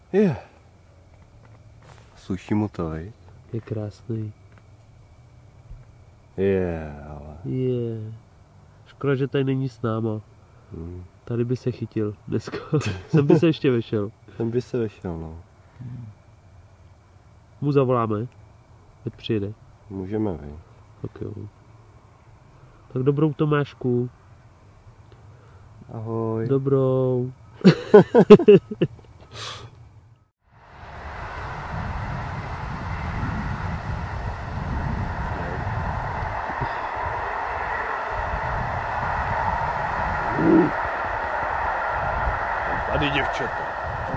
Je. Sluší mu to, vej? Je krásný. Ale. Je. Škoda, že tady není s náma. Tady by se chytil dneska. Sem by se ještě vešel. Sem by se vešel, no. Mu zavoláme, ať přijede. Můžeme, vej. Tak jo. Tak dobrou, Tomášku. Ahoj. Dobrou. Tady, děvčata.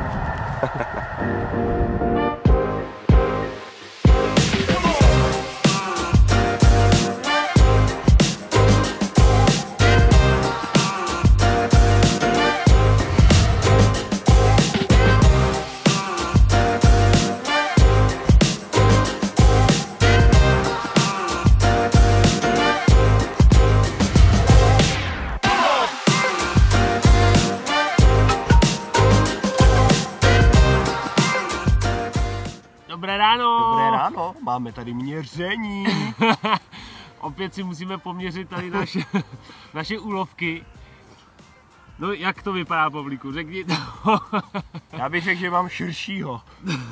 Dobré ráno! Dobré ráno, máme tady měření. Opět si musíme poměřit tady naše úlovky. No jak to vypadá, Pavlíku? Řekni to. Já bych řekl, že mám širšího.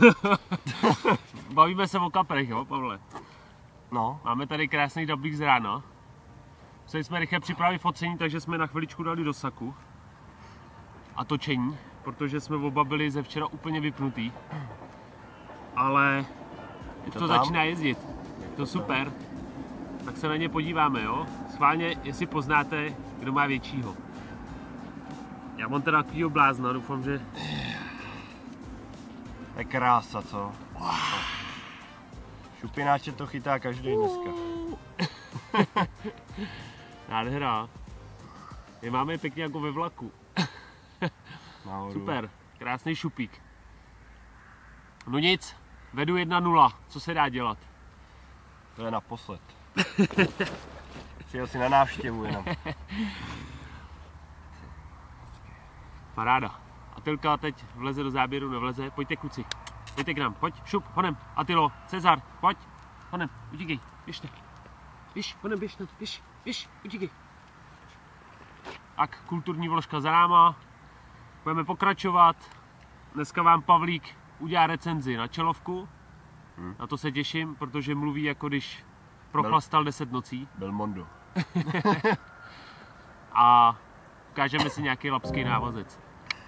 Bavíme se o kaprech, jo, Pavle? No. Máme tady krásný dublík z rána. Museli jsme rychle připravit focení, takže jsme na chviličku dali do saku. A točení, protože jsme oba byli ze včera úplně vypnutý. Ale to začíná jezdit. Je to super. Tak se na ně podíváme, jo? Schválně, jestli poznáte, kdo má většího. Já mám teda takovýho blázna, doufám, že... To je krása, co? Wow. Šupináče to chytá každý dneska. Nádhera. Je máme pěkně jako ve vlaku. Super, krásný šupík. No nic, vedu 1-0, co se dá dělat? To je naposled. Přijel si na návštěvu jenom. Paráda. Atylka teď vleze do záběru, nevleze. Pojďte, kluci. Pojďte k nám, pojď, šup, honem. Atylo, Cezar, pojď. Honem, utíkej, běžte. Běž, honem, běž, utíkej. Tak, kulturní vložka za náma. Budeme pokračovat. Dneska vám Pavlík udělá recenzi na čelovku. Na to se těším, protože mluví jako když prochlastal 10 nocí. Belmondo. A ukážeme si nějaký lapský návazec.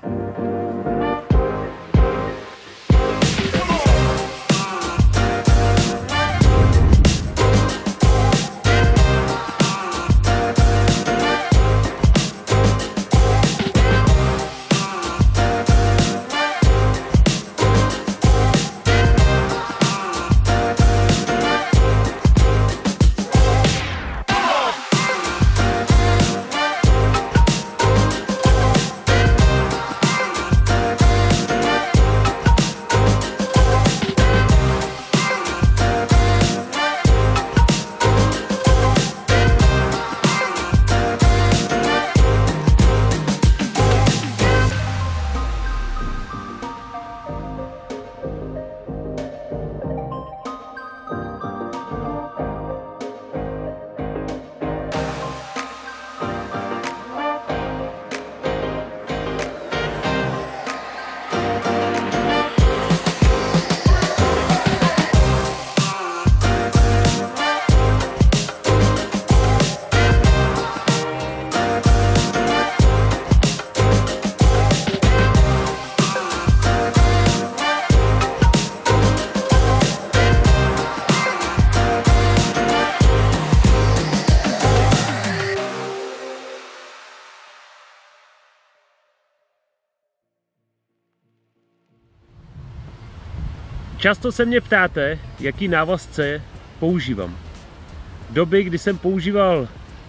Často se mě ptáte, jaký návazce používám. V době, kdy jsem používal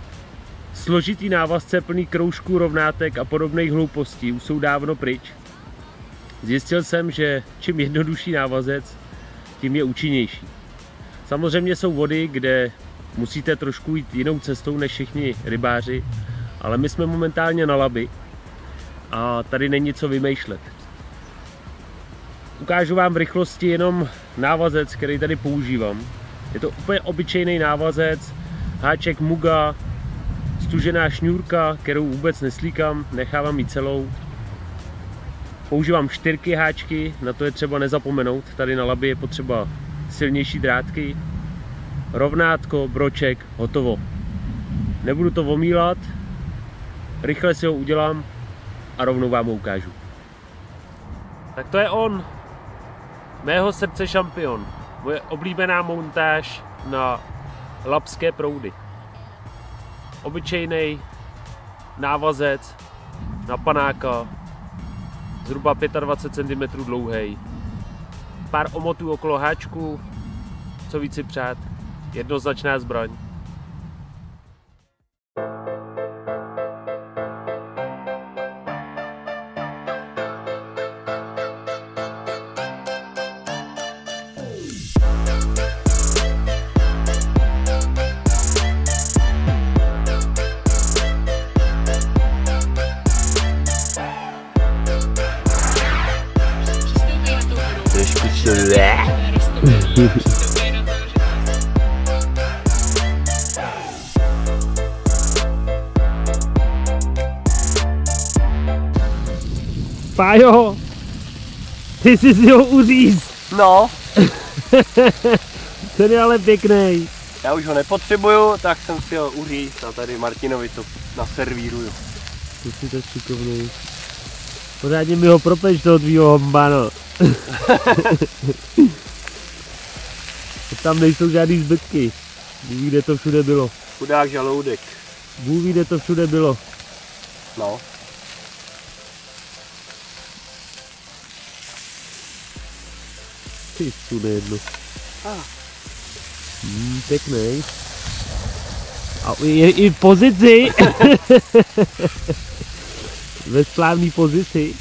složitý návazce plný kroužků, rovnátek a podobných hloupostí, už jsou dávno pryč. Zjistil jsem, že čím jednodušší návazec, tím je účinnější. Samozřejmě jsou vody, kde musíte trošku jít jinou cestou než všichni rybáři, ale my jsme momentálně na Labi a tady není co vymýšlet. ukážu vám v rychlosti jenom návazec, který tady používám. Je to úplně obyčejný návazec, háček Muga, stužená šňůrka, kterou vůbec neslíkám, nechávám ji celou. Používám 4 háčky, na to je třeba nezapomenout, tady na Labi je potřeba silnější drátky. Rovnátko, broček, hotovo. Nebudu to omílat, rychle si ho udělám a rovnou vám ho ukážu. Tak to je on, mého srdce šampion, moje oblíbená montáž na labské proudy. Obyčejný návazec na panáka, zhruba 25 cm dlouhý. Pár omotů okolo háčku, co víc si přát, jednoznačná zbraň. Pájo, ty jsi si ho uříz. No. Ten je ale pěkný. Já už ho nepotřebuju, tak jsem si ho uříz a tady Martinovi to naservíruju. Ty jsi tak šikovný. Pořádně mi ho propeč toho tvýho hombano. Tam nejsou žádný zbytky. Bůh ví, kde to všude bylo. Chudák žaloudek. Bůh ví, kde to všude bylo. No. Ty tu nejedno. Pěknej. A je i v pozici. Ve správné pozici.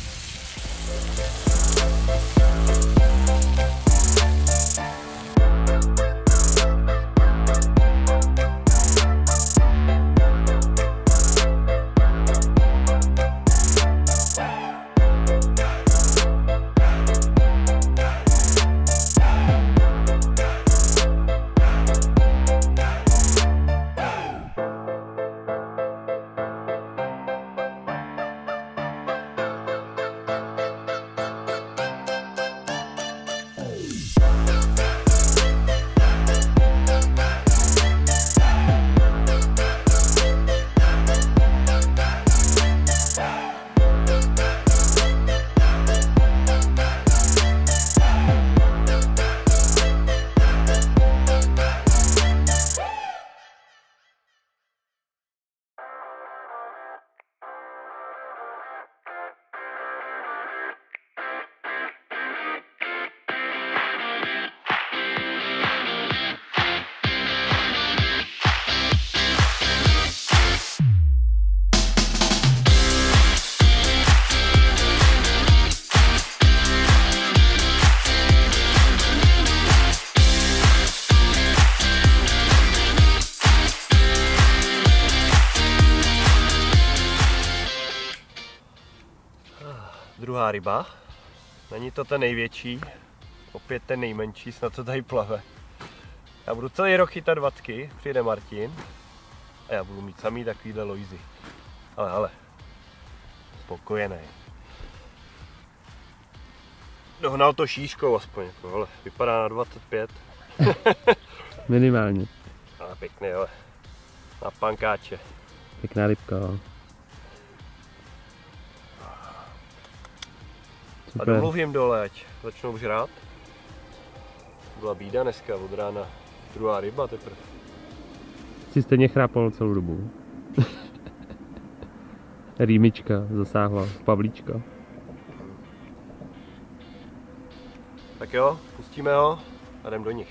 Druhá ryba. Není to ten největší, opět ten nejmenší, snad to tady plave. Já budu celý rok chytat vatky, přijde Martin a já budu mít samý takovýhle lojzy. Ale, spokojený. Dohnal to šířkou aspoň, jako, ale vypadá na 25. Minimálně. Ale pěkný, ale na pankáče. Pěkná rybka. A domluvím dole, ať začnou žrát. Byla bída dneska od rána, druhá ryba teprve. Jsi stejně chrápal celou dobu. Rýmička zasáhla, pavlíčka. Tak jo, pustíme ho a jdem do nich.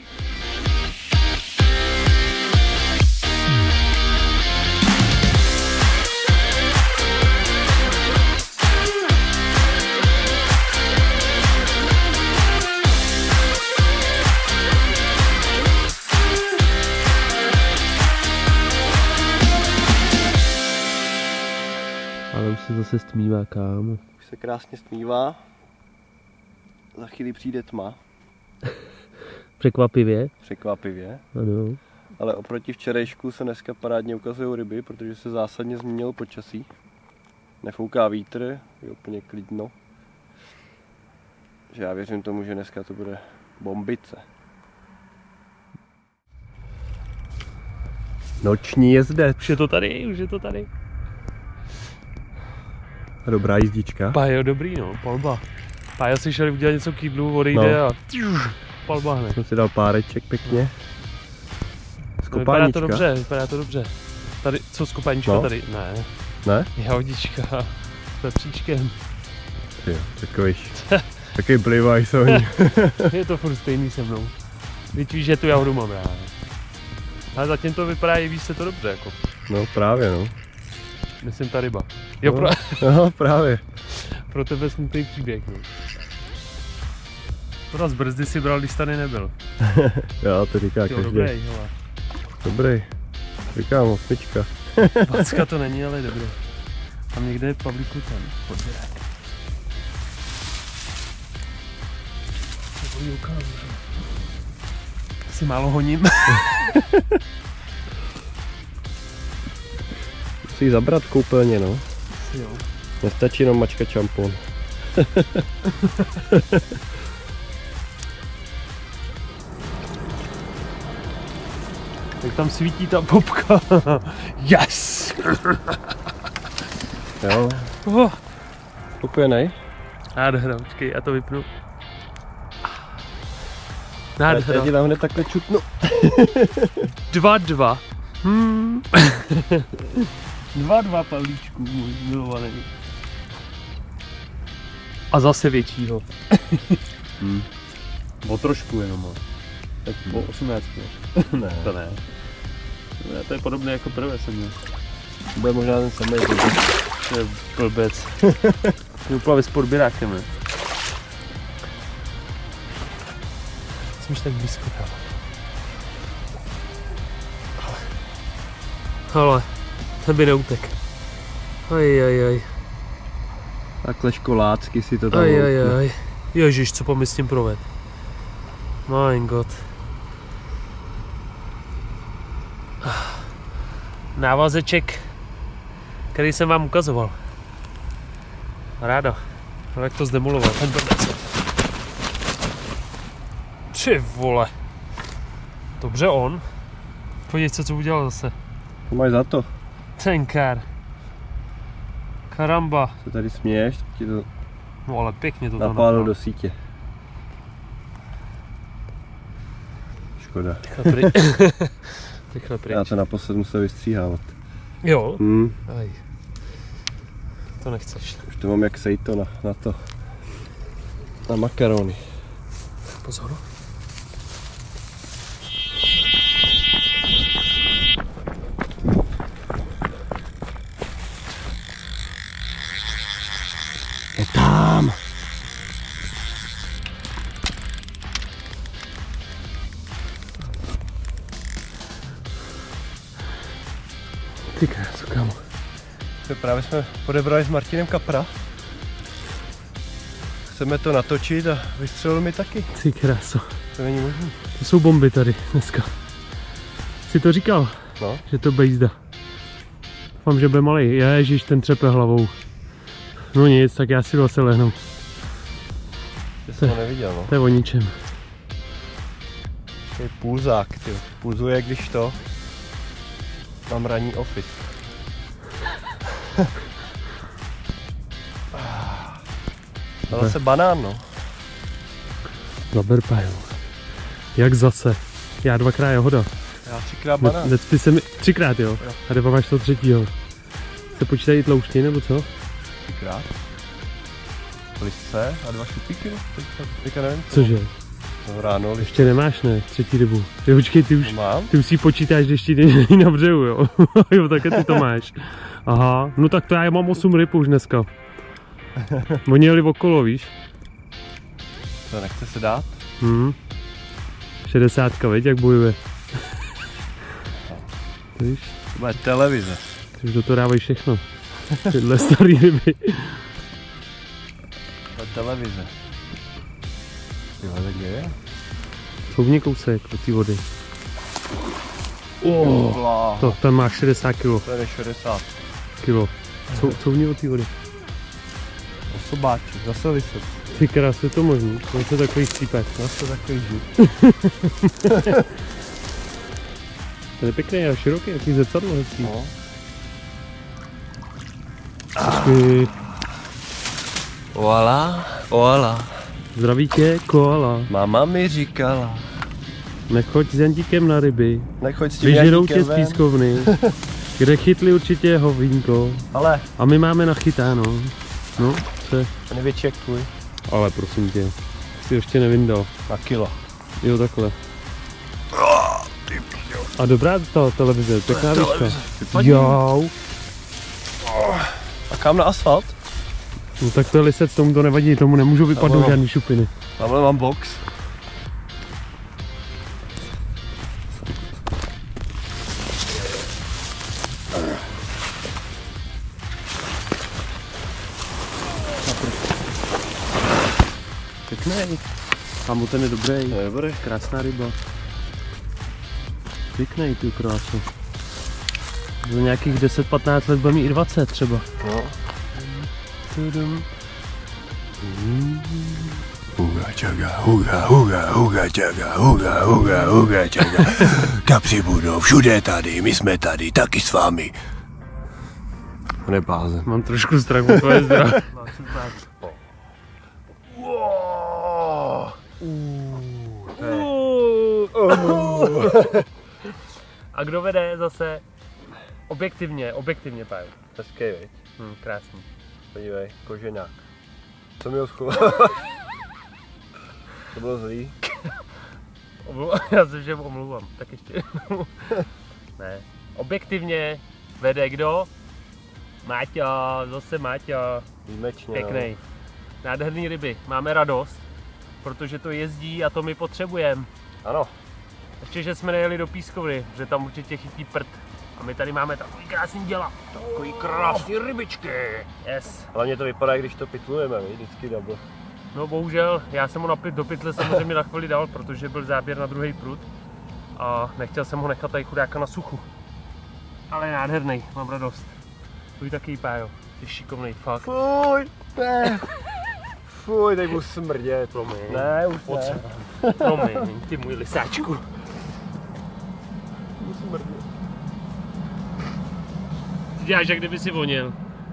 Ale už se zase stmívá, kámo. Už se krásně stmívá. Za chvíli přijde tma. Překvapivě. Překvapivě. Ano. Ale oproti včerejšku se dneska parádně ukazují ryby, protože se zásadně změnilo počasí. Nefouká vítr, je úplně klidno. Že já věřím tomu, že dneska to bude bombice. Noční jezdec. Už je to tady, už je to tady. Dobrá jízdička. Pájo, dobrý no, palba. Pájo si šel udělat něco k jídlu, odejde No. a palba hned. Jsem si dal páreček pěkně. Vypadá to dobře, vypadá to dobře. Tady, co skupanička No. tady? Ne. Ne? Jahodička s pepříčkem. Jo, takový plivaj jsou oni. Je to furt stejný se mnou. Víš, že tu jahodu mám rád. Ale zatím to vypadá i víc se to dobře jako. No právě no. Myslím ta ryba. Jo, No. No právě. pro tebe smutný příběh. No. Tohle z brzdy si bral, když tady nebyl. Jo, to říká Jo, každý. dobrý, hele. Dobrý. Říkám 8. Packa to není, ale dobrý. Tam někde je Pavlíku ten podběrák. To ukážu, že? Si málo honím. Musí zabrat koupelně, no. Jo. Nestačí jenom mačka čampon. Jak tam svítí ta popka. Yes! Jo. Spokojenej? Nádhera, počkej, já to vypnu. Já Nádhera. ti tam hned takhle čutnu. 2-2. 2-2, Pavlíčku, můj milovaný. A zase většího. O trošku jenom. Tak o 18. Ne. To ne. To je podobné jako prvé jsem měl. To bude možná ten samý. To je blbec. Je úplně s podběrákem, ne? Jsme tak blízko tam. Ale, ten by neutek. Ajajaj. Takhle školácky si to tam Ajajaj. Ježiš, co pomyslím proved. My god. Návazeček, který jsem vám ukazoval. Ráda. No, jak to zdemoloval, ten blbec. Ty vole. Dobře on. Podívej se, co udělal zase. To máš za to. Ten kár. Karamba. Se tady směješ, tak ti to No ale pěkně to napálil do sítě. Škoda. Rychle pryč. Já to naposled musel vystříhávat. Jo? Hmm. Aj. To nechceš. Už to mám jak sejto na to. Na makarony. Pozor. Je tam! Ty krásu, kámo. Právě jsme odebrali s Martinem kapra. Chceme to natočit a vystřelil mi taky. Ty krásu. To není možné. To jsou bomby tady dneska. Jsi to říkal? No. Že to bejzda. Doufám, že bude malej. Ježiš, ten třepe hlavou. No nic, tak já si jdu zase lehnu. Že jsem ho neviděl, no. To je o ničem. To je pulzák, ty. Pulzuje, když to mám ranní office. Ale zase banán, no. Zaber páju. Jak zase? Já 2x jahoda. Já 3x banán. Necpi se mi... 3x jo. Jo. A kde máš to třetího? Se počítají tlouštěj nebo co? 3x. Lisce a 2 šupíky, no. Teďka nevím. Cože? No, ráno lisce. Ještě nemáš, ne? Třetí rybu. Ty počkej, ty už... To mám. Ty už si počítáš, když ti není na břehu, jo? Jo, také ty to máš. Aha, no tak to já mám 8 ryb už dneska. Oni jeli okolo, víš? To nechce se dát. 60, veď, jak bojuje. Víš? To bude televize. Ty už do toho dávají všechno. Tyhle starý ryby. To je televize. Jo, tak kde je? Couvni kousek do té vody. To tam má 60 kg. To je 60 kilo. Couvni od té vody. Osobáček, zase lisec. Ty krásy, je to možný. To je takový střípek. Zase takový žid. To je pěkný a široký, jaký zrcadlo hezký. No. Oala, oala. Zdraví tě, koala. Máma mi říkala. Nechoď s Jantíkem na ryby. Nechoď s tím Vyžerou tě Jantíkem z ven. pískovny. Kde chytli určitě hovínko. Ale, A my máme nachytáno. No, co je? největší jak tvůj. Ale prosím tě, jsi ještě nevyndal. Na kilo. Jo, takhle. A dobrá ta televize, pěkná výška. Jo. A kam na asfalt? No tak to je lisec, tomu to nevadí, tomu nemůžu vypadnout žádný šupiny. Tamhle mám box. Pěkný. Kámo, ten je dobrý. Je dobrý. Krásná ryba. Pěkný, tu krásu. Za nějakých 10-15 let bude mít i 20 třeba. No. Tudum. Huga čaga, huga, huga, huga čaga, huga, huga, huga čaga. Kapři budou všude tady, my jsme tady, taky s vámi. On je blázen. Mám trošku strach o tvoje zdraví. A kdo vede zase objektivně páju. Hezký, viď? Krásný. Podívej, koženák. Co mi ho schoval? To bylo zlý. Já se všem omlouvám, tak ještě. Ne. Objektivně vede kdo? Máťa, zase Máťa. Výjimečně. Pěknej. Nádherný ryby. Máme radost, protože to jezdí a to my potřebujeme. Ano. Ještě, že jsme nejeli do pískovny, že tam určitě chytí prd. A my tady máme takový krásný děla. Takový krásný rybičky. Yes. Hlavně to vypadá, když to pitlujeme, viď? Vždycky double. No bohužel, já jsem ho do pytle samozřejmě na chvíli dal, protože byl záběr na druhý prut. A nechtěl jsem ho nechat tady chudáka na suchu. Ale je nádherný, mám radost. Tvůj taky, Pájo. Jsi šikovnej, fakt. Fuj, ne. Fuj, teď budu smrdět. Promiň. Ne, už ne. Promiň, ty můj lisáčku. Budu smrdět. Ty děláš, jak kdyby si vonil.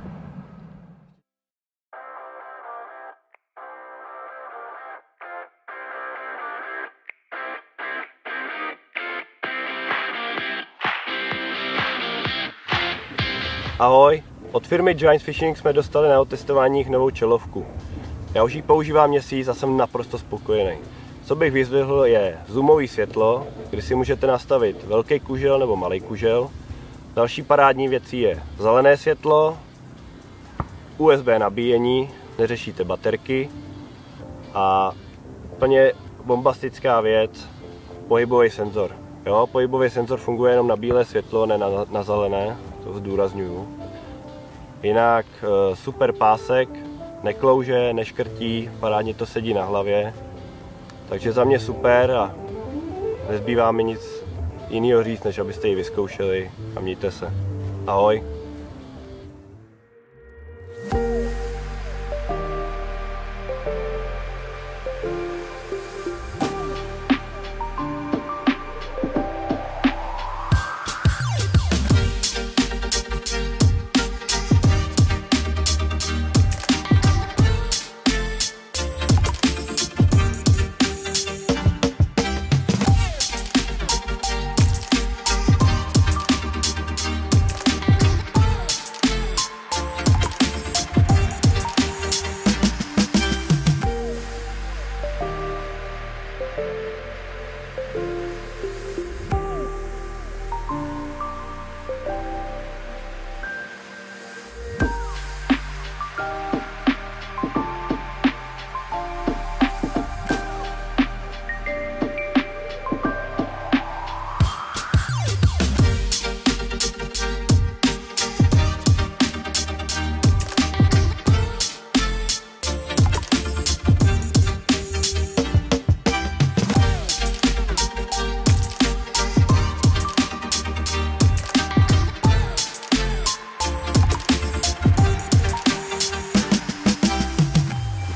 Ahoj, od firmy Giant Fishing jsme dostali na otestování jich novou čelovku. Já už ji používám měsíc a jsem naprosto spokojený. Co bych vyzdvihl je zoomový světlo, kdy si můžete nastavit velký kužel nebo malý kužel. Další parádní věcí je zelené světlo, USB nabíjení, neřešíte baterky a úplně bombastická věc, pohybový senzor. Jo, pohybový senzor funguje jenom na bílé světlo, ne na zelené, to zdůrazňuju. Jinak super pásek, neklouže, neškrtí, parádně to sedí na hlavě. Takže za mě super a nezbývá mi nic jiného říct, než abyste ji vyzkoušeli a mějte se. Ahoj.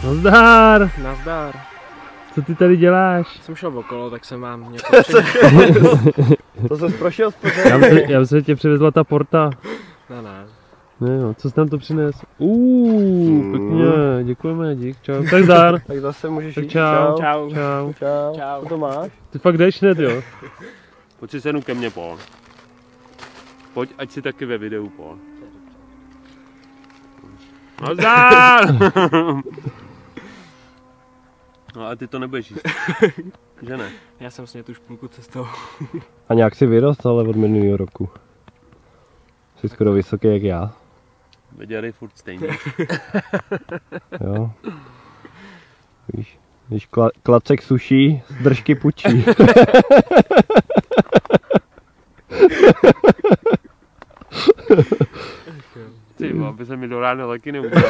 Nazdar! Nazdar. Co ty tady děláš? Jsem šel okolo, tak jsem vám něco přinesl. To jsi prošel Já se tě přivezla ta porta. Ne. Ne jo, co jsi tam to přines? Pěkně, děkujeme, dík, čau. Tak zdar. Tak zase můžeš Tak jít. čau. Čau. Čau. Čau. Čau. Co to máš? Ty fakt jdeš hned, jo? Pojď si senu ke mně, Paul. Pojď, ať si taky ve videu, Paul. Nazdar! No a ty to nebudeš jíst. Že ne? Já jsem s ně tu špůlku cestou. A nějak si vyrost, ale od minulého roku. Jsi skoro vysoký jak já. Veděry furt stejný. Jo. Víš, když klacek suší, držky pučí. Ty, aby se mi do rána taky neudělal.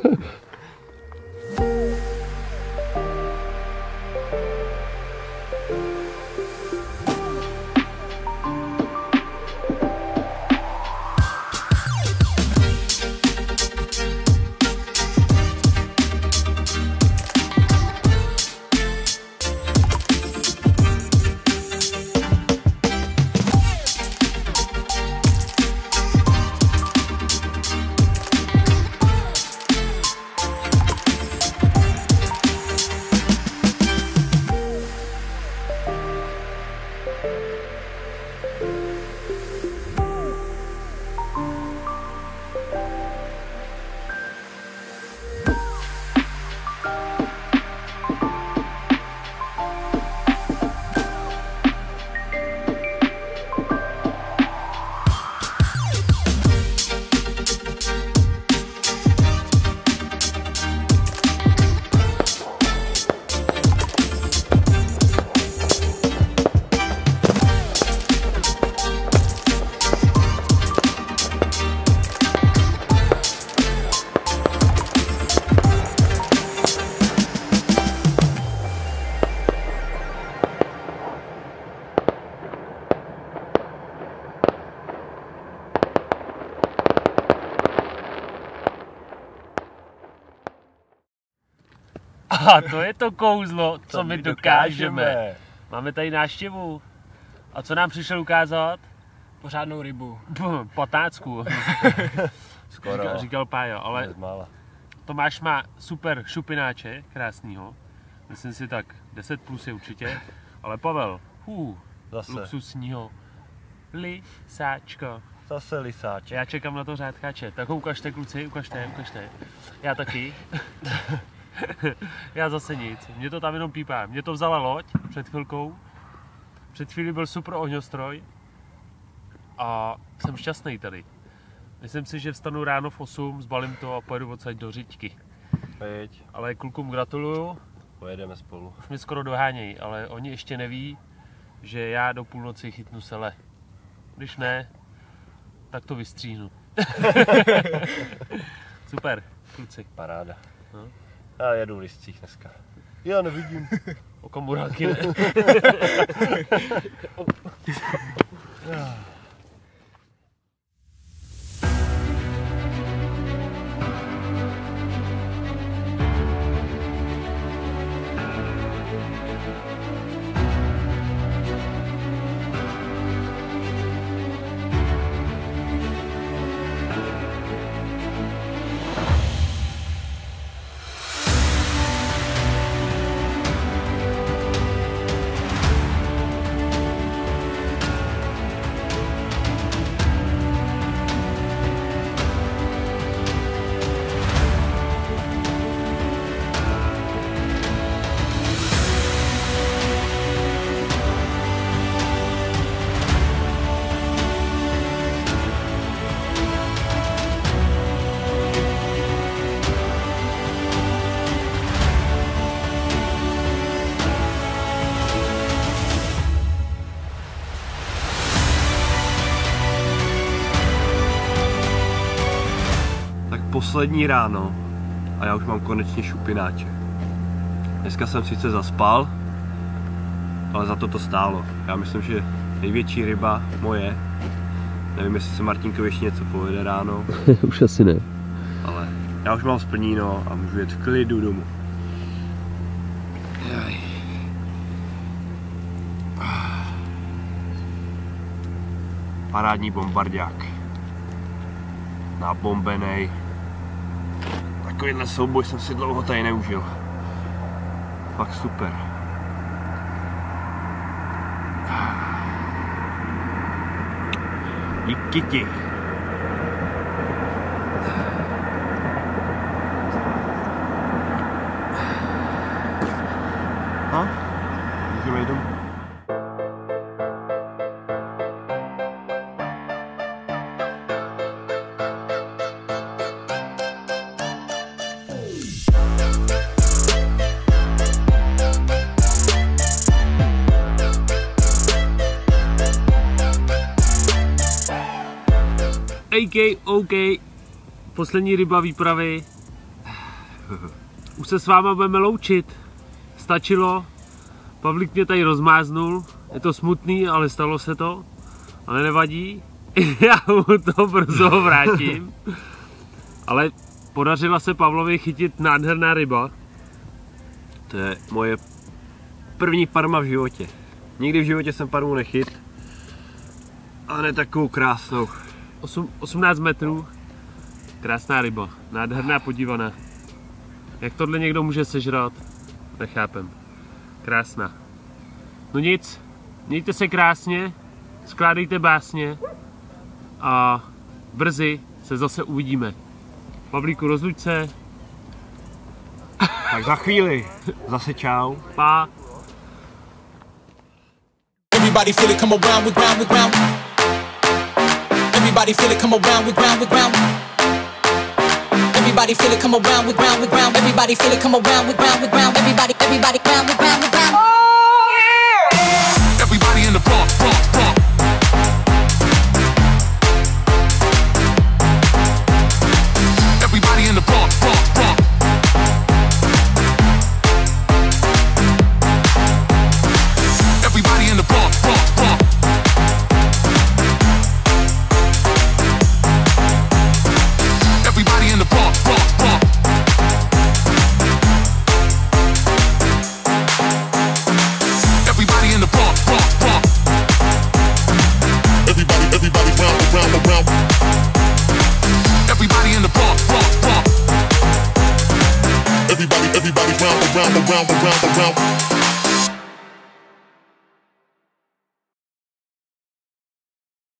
A to je to kouzlo, co my dokážeme. Máme tady návštěvu. A co nám přišel ukázat? Pořádnou rybu. Patácku. Skoro. Říkal Pájo, ale Bezmála. Tomáš má super šupináče, krásnýho. Myslím si tak 10+ je určitě. Ale Pavel, Zase. luxusního lisáčko. Zase lisáče. Já čekám na to řádkáče. Tak ho ukažte, kluci, ukažte. Já taky. Já zase nic. Mě to tam jenom pípá. Mě to vzala loď před chvilkou. Před chvíli byl super ohňostroj. A jsem šťastný tady. Myslím si, že vstanu ráno v 8, zbalím to a pojedu odsaď do Řiďky. Pojď, Ale klukům gratuluju. pojedeme spolu. Už mi skoro dohánějí, ale oni ještě neví, že já do půlnoci chytnu sele. Když ne, tak to vystříhnu. Super, kluci. Paráda. No. Já jedu v listcích dneska. Já nevidím. Okamurálky ne. Poslední ráno a já už mám konečně šupináče. Dneska jsem sice zaspal, ale za to stálo. Já myslím, že největší ryba moje, nevím, jestli se Martinkovi ještě něco povede ráno. Už asi ne. Ale já už mám splníno a můžu jet v klidu domů. Parádní bombardák. Nabombenej. Takovýhle souboj jsem si dlouho tady neužil. Fakt super. Díky ti. No, můžeme jít domů. OK, poslední ryba výpravy. Už se s váma budeme loučit. Stačilo. Pavlík mě tady rozmáznul. Je to smutný, ale stalo se to. Ale nevadí. Já mu to brzo vrátím. Ale podařila se Pavlovi chytit nádherná ryba. To je moje první parma v životě. Nikdy v životě jsem parmu nechyt. A ne takovou krásnou. 18 metrů. Krásná ryba. Nádherná podívaná. Jak tohle někdo může sežrat? Nechápem. Krásná. No nic. Mějte se krásně. Skládejte básně. A brzy se zase uvidíme. Pavlíku, rozluč se. Tak za chvíli. Zase čau. Pa. Everybody feel it, come around with round with round. Everybody feel it, come around with round with round. Everybody feel it, come around with round with round. Everybody feel it, come around with round with round. Everybody round with round with round. Oh yeah! Everybody in the bump, bump, bump. Everybody in the bump, bump, bump. Everybody in the bump, bump, bump. Everybody in the bump, bump, bump. Everybody in the bump, bump, bump. Everybody round, around. Everybody in the bump, bump, bump. Everybody round, around.